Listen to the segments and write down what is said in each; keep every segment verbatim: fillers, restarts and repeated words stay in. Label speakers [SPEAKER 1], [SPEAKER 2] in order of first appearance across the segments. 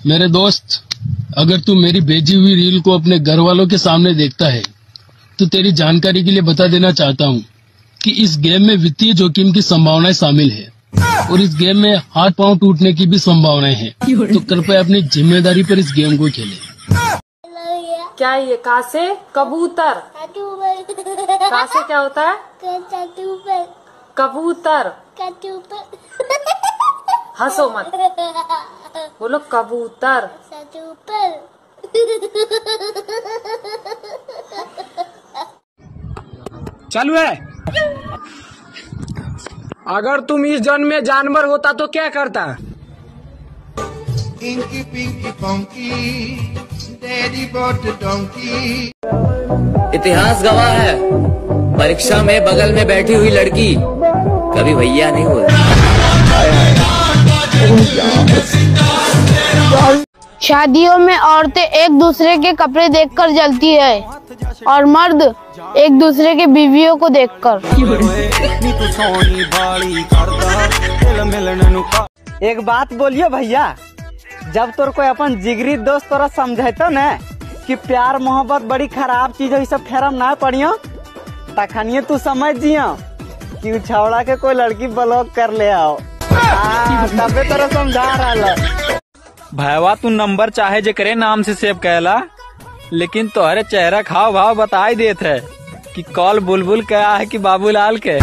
[SPEAKER 1] मेरे दोस्त, अगर तू मेरी भेजी हुई रील को अपने घर वालों के सामने देखता है तो तेरी जानकारी के लिए बता देना चाहता हूँ कि इस गेम में वित्तीय जोखिम की संभावनाएं शामिल है और इस गेम में हाथ पांव टूटने की भी संभावनाएं हैं। तो कृपया अपनी जिम्मेदारी पर इस गेम को खेलें।
[SPEAKER 2] क्या ये का से कबूतर? का से क्या होता है? कबूतर। हंसो मत, बोलो कबूतर।
[SPEAKER 3] चालू है। अगर तुम इस जन्म में जानवर होता तो क्या करता?
[SPEAKER 4] Inky pinky ponky daddy bought donkey.
[SPEAKER 5] इतिहास गवाह है, परीक्षा में बगल में बैठी हुई लड़की कभी भैया नहीं बोलती।
[SPEAKER 6] शादियों में औरतें एक दूसरे के कपड़े देखकर जलती है और मर्द एक दूसरे के बीवियों को देखकर।
[SPEAKER 7] एक बात बोलियो भैया, जब तोर कोई अपन जिगरी दोस्त तोरा समझेतो न कि प्यार मोहब्बत बड़ी खराब चीज है, सब फेरम ना पड़ियो, तखनिए तू समझ जियो कि छौड़ा के कोई लड़की ब्लॉक कर ले आओ। तबे तोरा समझा रहा
[SPEAKER 8] भाईवा, तू नंबर चाहे जे करे नाम से सेव कहला, लेकिन तोहरे चेहरा खाव भाव बता ही देते है कि कॉल बुलबुल क्या है कि बाबूलाल के।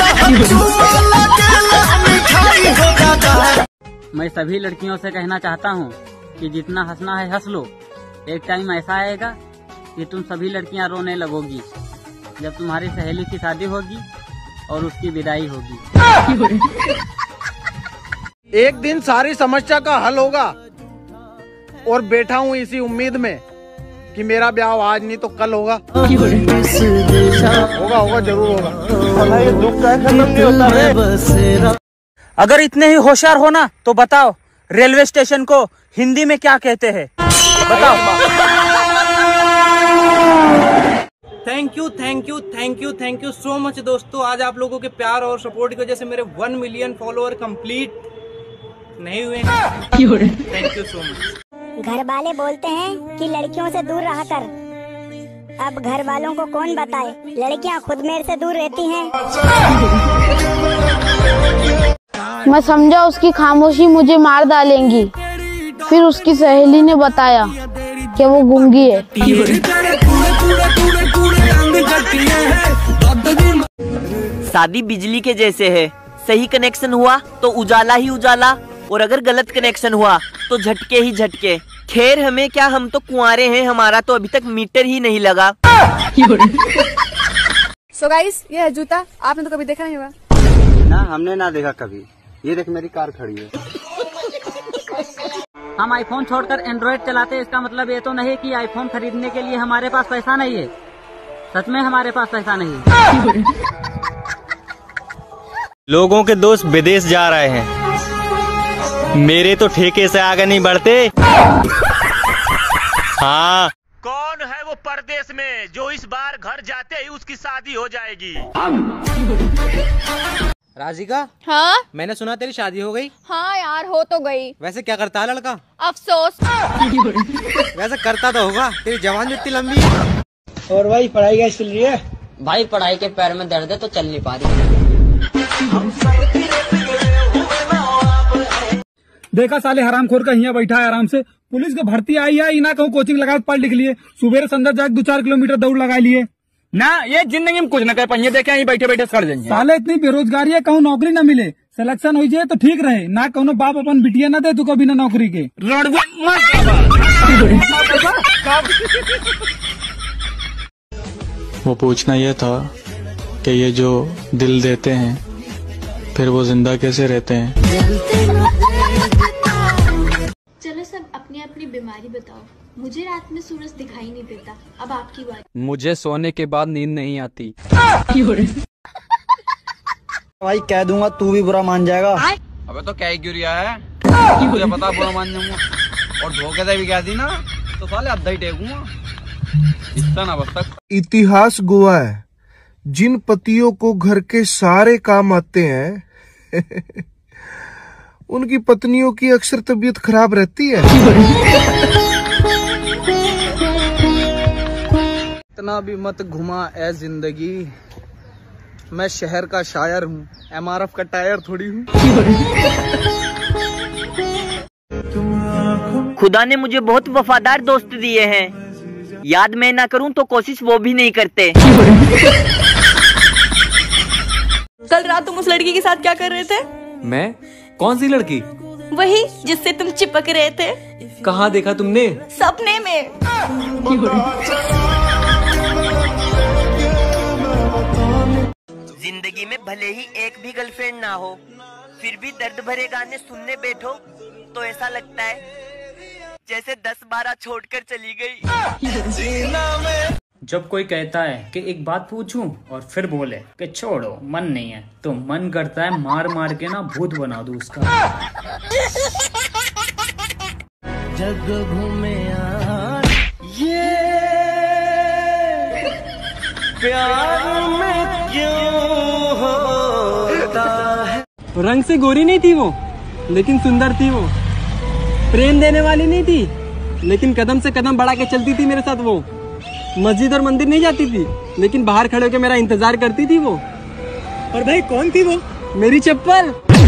[SPEAKER 9] मैं सभी लड़कियों से कहना चाहता हूँ कि जितना हंसना है हंस लो। एक टाइम ऐसा आएगा कि तुम सभी लड़कियाँ रोने लगोगी जब तुम्हारी सहेली की शादी होगी और उसकी विदाई होगी।
[SPEAKER 3] एक दिन सारी समस्या का हल होगा और बैठा हूँ इसी उम्मीद में कि मेरा ब्याह आज नहीं तो कल होगा। होगा होगा जरूर होगा। ये दुख का खत्म नहीं होता है।
[SPEAKER 7] अगर इतने ही होशियार हो ना तो बताओ रेलवे स्टेशन को हिंदी में क्या कहते हैं? बताओ।
[SPEAKER 10] Thank you thank you thank you thank you so much दोस्तों। आज आप लोगों के प्यार और सपोर्ट की वजह से मेरे वन मिलियन फॉलोअर कंप्लीट नहीं हुए हैं। Thank you so much.
[SPEAKER 11] घर वाले बोलते हैं कि लड़कियों से दूर रहा कर। अब घर वालों को कौन बताए, लड़कियां खुद मेरे से दूर रहती हैं।
[SPEAKER 6] मैं समझा उसकी खामोशी मुझे मार डालेंगी। फिर उसकी सहेली ने बताया कि वो गूंगी है।
[SPEAKER 5] शादी बिजली के जैसे है, सही कनेक्शन हुआ तो उजाला ही उजाला, और अगर गलत कनेक्शन हुआ तो झटके ही झटके। खैर हमें क्या, हम तो कुंवारे हैं, हमारा तो अभी तक मीटर ही नहीं लगा।
[SPEAKER 2] सो गाइस, ये है जूता। आपने तो कभी देखा नहीं होगा
[SPEAKER 7] ना, हमने ना देखा कभी। ये देख मेरी कार खड़ी है।
[SPEAKER 9] हम आईफोन छोड़कर एंड्रॉइड चलाते हैं, इसका मतलब ये तो नहीं कि आईफोन खरीदने के लिए हमारे पास पैसा नहीं है। सच में हमारे पास पैसा नहीं है।
[SPEAKER 8] लोगों के दोस्त विदेश जा रहे हैं, मेरे तो ठेके से आगे नहीं बढ़ते। हाँ,
[SPEAKER 12] कौन है वो परदेश में जो इस बार घर जाते ही उसकी शादी हो जाएगी?
[SPEAKER 10] राजिका,
[SPEAKER 13] हाँ
[SPEAKER 10] मैंने सुना तेरी शादी हो गई।
[SPEAKER 13] हाँ यार, हो तो गई।
[SPEAKER 10] वैसे क्या करता है लड़का?
[SPEAKER 13] अफसोस।
[SPEAKER 10] वैसे करता तो होगा, तेरी जवान इतनी लंबी है। और भाई पढ़ाई कैसी चल रही है?
[SPEAKER 5] भाई पढ़ाई के पैर में दर्द है तो चल नहीं पा रही।
[SPEAKER 3] देखा साले हरामखोर का यहाँ बैठा है आराम से। पुलिस की भर्ती आई है, ना कहूँ कोचिंग लगा पढ़ लिख लिए, सुबह संदर जाके दो चार किलोमीटर दौड़ लगा लिए
[SPEAKER 8] ना। ये जिंदगी में कुछ न कर पाएंगे, देखे यहीं बैठे बैठे सड़ जाएंगे।
[SPEAKER 3] साले इतनी बेरोजगारी है, कहूँ नौकरी न मिले, सिलेक्शन हो जाए तो ठीक रहे, ना कहूँ बाप अपन बिटिया न दे तू कभी ना नौकरी के।
[SPEAKER 14] वो पूछना यह था कि ये जो दिल देते हैं फिर वो जिंदा कैसे रहते हैं।
[SPEAKER 13] चलो सब अपनी अपनी बीमारी बताओ। मुझे रात में सूरज दिखाई नहीं देता, अब आपकी बारी।
[SPEAKER 8] मुझे सोने के बाद नींद नहीं आती।
[SPEAKER 7] भाई कह दूंगा तू भी बुरा मान जाएगा।
[SPEAKER 8] अबे तो क्या ही गिरिया है, मुझे पता बुरा मान जाऊंगा, और धोखे से भी कह दी ना तो साले अद्धा ही टेकूंगा। इतना ना बस तक।
[SPEAKER 4] इतिहास गवाह है, जिन पतियों को घर के सारे काम आते हैं उनकी पत्नियों की अक्सर तबीयत खराब रहती है।
[SPEAKER 15] इतना भी मत घुमा ए जिंदगी, मैं शहर का शायर हूँ, एमआरएफ का टायर थोड़ी हूँ।
[SPEAKER 5] खुदा ने मुझे बहुत वफादार दोस्त दिए हैं, याद मैं ना करूं तो कोशिश वो भी नहीं करते।
[SPEAKER 16] कल रात तुम उस लड़की के साथ क्या कर रहे थे?
[SPEAKER 17] मैं? कौन सी लड़की?
[SPEAKER 16] वही जिससे तुम चिपक रहे थे।
[SPEAKER 17] कहाँ देखा तुमने?
[SPEAKER 16] सपने में।
[SPEAKER 5] जिंदगी में भले ही एक भी गर्लफ्रेंड ना हो, फिर भी दर्द भरे गाने सुनने बैठो तो ऐसा लगता है जैसे दस बारह छोड़कर चली गई।
[SPEAKER 9] जब कोई कहता है कि एक बात पूछूं और फिर बोले कि छोड़ो मन नहीं है, तो मन करता है मार मार के ना भूत बना दूं उसका।
[SPEAKER 18] जग घूमे ये प्यार में क्यों होता है।
[SPEAKER 7] रंग से गोरी नहीं थी वो, लेकिन सुंदर थी वो। प्रेम देने वाली नहीं थी, लेकिन कदम से कदम बढ़ा के चलती थी मेरे साथ वो। मस्जिद और मंदिर नहीं जाती थी, लेकिन बाहर खड़े होकर मेरा इंतजार करती थी वो। और भाई कौन थी वो? मेरी चप्पल।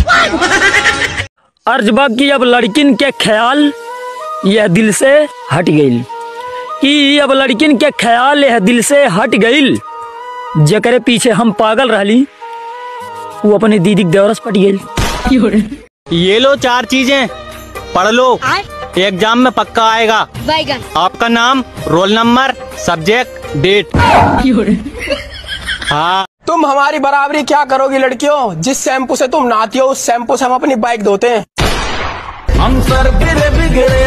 [SPEAKER 19] अर्जबा की अब लड़किन के ख्याल यह दिल से हट गई, कि अब लड़किन के ख्याल यह दिल से हट गई। जकरे पीछे हम पागल रहली, वो अपने दीदी के देवरस पट गई।
[SPEAKER 8] ये लो चार चीजें, पढ़ लो, एग्जाम में पक्का आएगा। आपका नाम, रोल नंबर, सब्जेक्ट, डेट। हाँ।
[SPEAKER 20] तुम हमारी बराबरी क्या करोगी लड़कियों? जिस शैम्पू से तुम नहाती हो उस शैम्पू से हम अपनी बाइक धोते हैं।
[SPEAKER 18] हम सर गिरे बिगड़े